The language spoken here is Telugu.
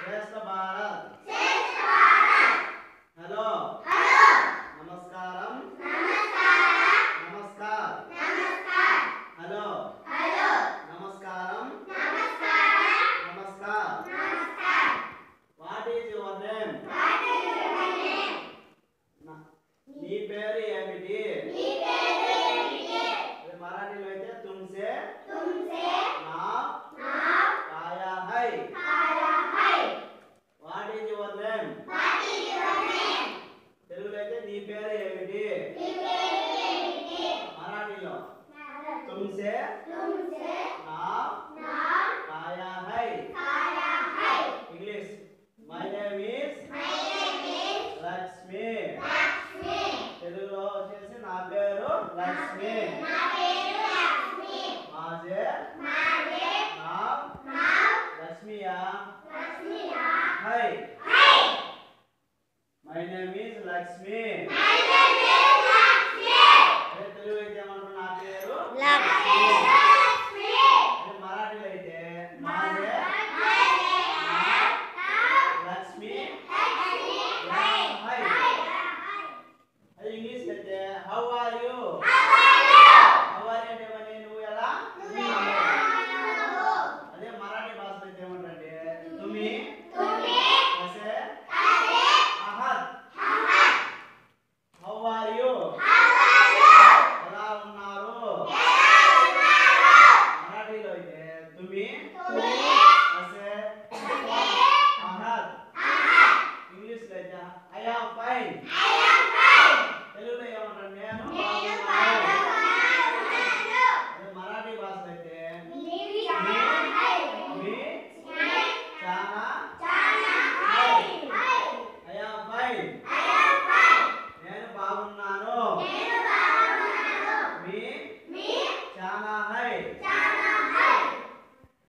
శ్రేష్ఠ భారత్ హలో నమస్కారం నమస్కార్ హలో నమస్కారం నమస్కార్ వాట్ ఈజ్ యువర్ నేమ్ నీ పేరు ఏమిటి మరాఠీలో అయితే తుమ్సే నామ్ కాయా హై వాట్ ఈజ్ యువర్ నేమ్ తెలుగులో అయితే నీ పేరు ఏమిటి మరాఠీలో తుమ్సే నామ్ కాయా హై English my name is Lakshmi తెలుగులో వచ్చేసి నా పేరు లక్ష్మి మాజే నామ్ లక్ష్మియా హై my name is Lakshmi Telugu అయితే ఏమనుకున్నా నా పేరు లక్ష్మి